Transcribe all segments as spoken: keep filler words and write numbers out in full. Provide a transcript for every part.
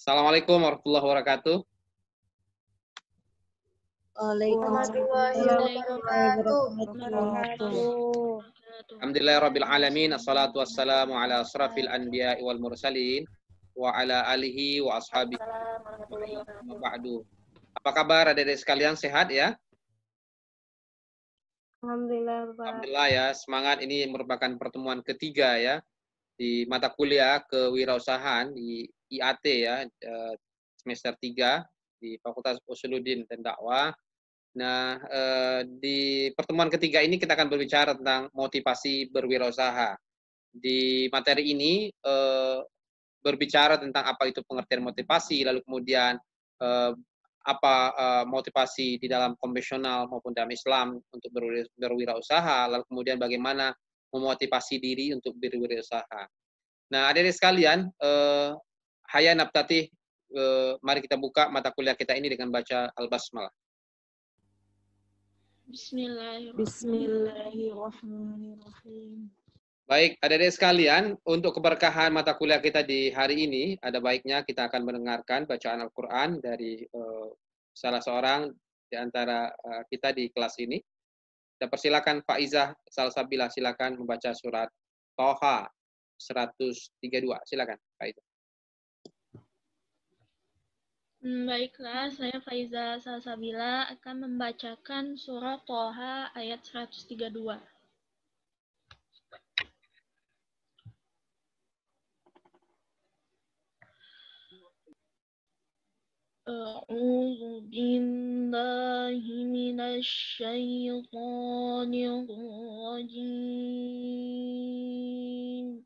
Assalamualaikum warahmatullahi wabarakatuh. Waalaikumsalam warahmatullahi wabarakatuh. Alhamdulillahirabbil alamin, assalatu wassalamu ala asrafil anbiya'i wal mursalin wa ala alihi wa ashabihi wa ba'du. Apa kabar adik-adik sekalian, sehat ya? Alhamdulillah, Pak. Alhamdulillah ya, semangat. Ini merupakan pertemuan ketiga ya di mata kuliah kewirausahaan di I A T ya, semester tiga di Fakultas Usuluddin dan Dakwah. Nah, eh, di pertemuan ketiga ini kita akan berbicara tentang motivasi berwirausaha. Di materi ini eh, berbicara tentang apa itu pengertian motivasi, lalu kemudian eh, apa eh, motivasi di dalam konvensional maupun dalam Islam untuk berwirausaha, lalu kemudian bagaimana memotivasi diri untuk berwirausaha. Nah, adik-adik sekalian, eh, hayya nabtatih, eh, mari kita buka mata kuliah kita ini dengan baca Al-Basmalah. Bismillahirrahmanirrahim. Baik, adik-adik sekalian, untuk keberkahan mata kuliah kita di hari ini, ada baiknya kita akan mendengarkan bacaan Al-Quran dari uh, salah seorang di antara uh, kita di kelas ini. Kita persilakan Faizah Salsabila, silakan membaca surat Toha seratus tiga puluh dua. Silakan, Faizah. Baiklah, saya Faiza Salsabila akan membacakan surat Toha ayat seratus tiga puluh dua. A'udzu billahi minasy syaithanir rajim.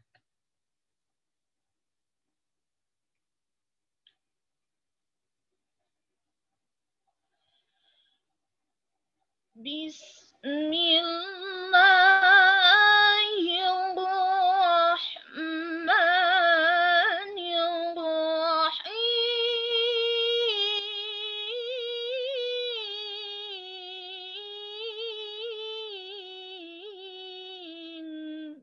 Bismillahirrahmanirrahim.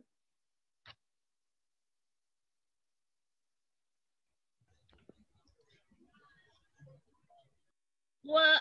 Wa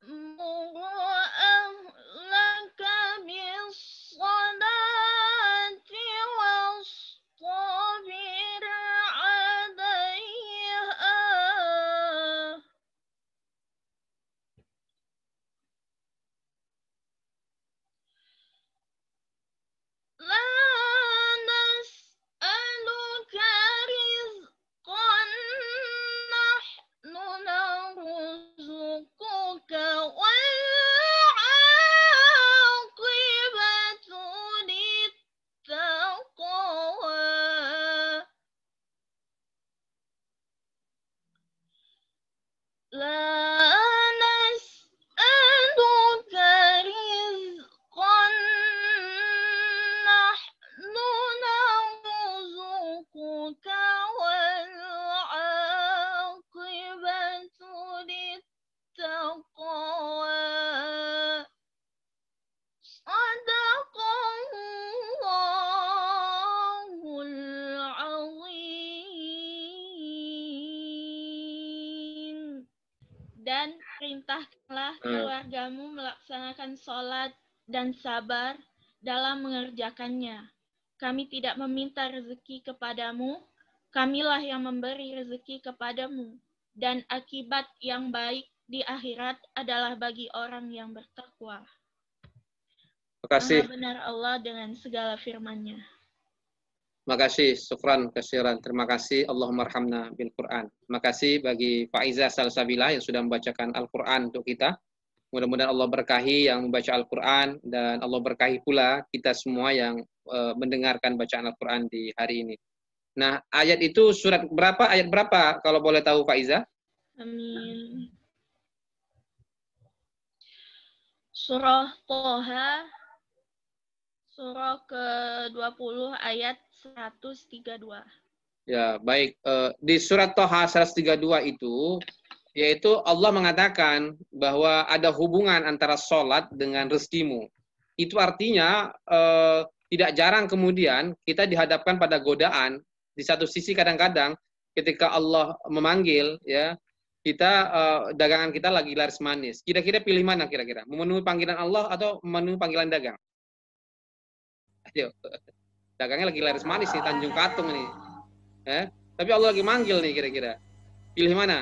dan perintahkanlah keluargamu melaksanakan sholat dan sabar dalam mengerjakannya. Kami tidak meminta rezeki kepadamu, kamilah yang memberi rezeki kepadamu, dan akibat yang baik di akhirat adalah bagi orang yang bertakwa. Terima kasih. Maha benar Allah dengan segala firman-Nya. Terima kasih, syukran kasiran. Terima kasih, Allahumma arhamna bil Quran. Terima kasih bagi Faizah Salsabila yang sudah membacakan Al-Quran untuk kita. Mudah-mudahan Allah berkahi yang membaca Al-Quran, dan Allah berkahi pula kita semua yang uh, mendengarkan bacaan Al-Quran di hari ini. Nah, ayat itu surat berapa? Ayat berapa kalau boleh tahu, Faizah? Amin. Surah Toha, surah ke dua puluh ayat seratus tiga puluh dua. Ya, baik. Uh, di surat Toha seratus tiga puluh dua itu, yaitu Allah mengatakan bahwa ada hubungan antara sholat dengan rezekimu. Itu artinya uh, tidak jarang kemudian kita dihadapkan pada godaan. Di satu sisi kadang-kadang ketika Allah memanggil, ya, kita uh, dagangan kita lagi laris manis. Kira-kira pilih mana kira-kira? Memenuhi panggilan Allah atau memenuhi panggilan dagang? Ayo. Dagangnya lagi laris manis nih, Tanjung Katung nih. Eh? Tapi Allah lagi manggil nih kira-kira. Pilih mana?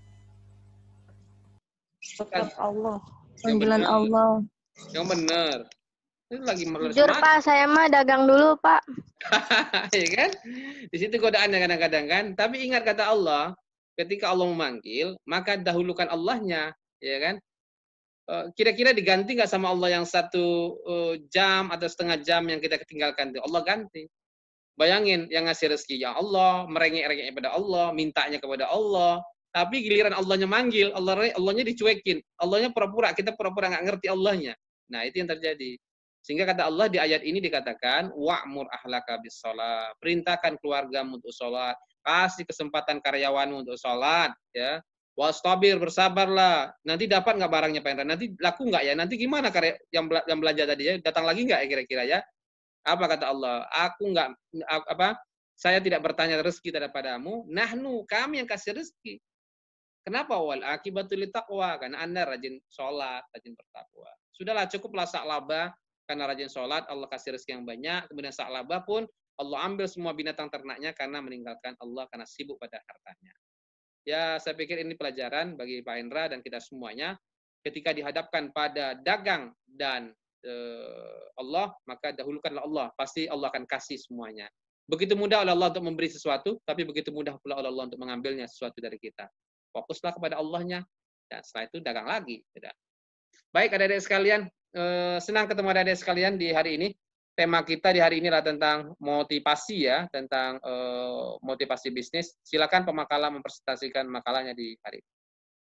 Tetap Allah. Panggilan Allah. Yang benar. Itu lagi Jujur Pak, saya mah dagang dulu Pak. Ya kan? Di situ godaannya kadang-kadang kan. Tapi ingat kata Allah, ketika Allah memanggil, maka dahulukan Allahnya, ya kan? Kira-kira diganti nggak sama Allah yang satu jam atau setengah jam yang kita ketinggalkan itu? Allah ganti. Bayangin yang ngasih rezeki ya Allah, merengek-rengek kepada Allah, mintanya kepada Allah. Tapi giliran Allahnya manggil, Allah Allahnya dicuekin. Allahnya pura-pura, kita pura-pura nggak ngerti Allahnya. Nah, itu yang terjadi. Sehingga kata Allah di ayat ini dikatakan, wa'mur ahlaka bis shalah. Perintahkan keluargamu untuk sholat. Kasih kesempatan karyawanmu untuk sholat. Ya. Wastabir, bersabarlah. Nanti dapat nggak barangnya Pak Indra? Nanti laku nggak ya? Nanti gimana karya yang yang belanja tadi ya? Datang lagi nggak ya kira-kira ya? Apa kata Allah? Aku nggak, apa? Saya tidak bertanya rezeki daripada-Mu. Nahnu, kami yang kasih rezeki. Kenapa? Wal akibatul taqwa, karena Anda rajin sholat, rajin bertakwa. Sudahlah, cukuplah saklaba karena rajin sholat, Allah kasih rezeki yang banyak. Kemudian saklaba pun Allah ambil semua binatang ternaknya karena meninggalkan Allah karena sibuk pada hartanya. Ya, saya pikir ini pelajaran bagi Pak Indra dan kita semuanya. Ketika dihadapkan pada dagang dan uh, Allah, maka dahulukanlah Allah. Pasti Allah akan kasih semuanya. Begitu mudah oleh Allah untuk memberi sesuatu, tapi begitu mudah pula oleh Allah untuk mengambilnya sesuatu dari kita. Fokuslah kepada Allahnya, dan setelah itu dagang lagi. Baik adik-adik sekalian, eh, senang ketemu adik-adik sekalian di hari ini. Tema kita di hari ini adalah tentang motivasi ya, tentang eh, motivasi bisnis. Silakan pemakala mempresentasikan makalahnya di hari ini.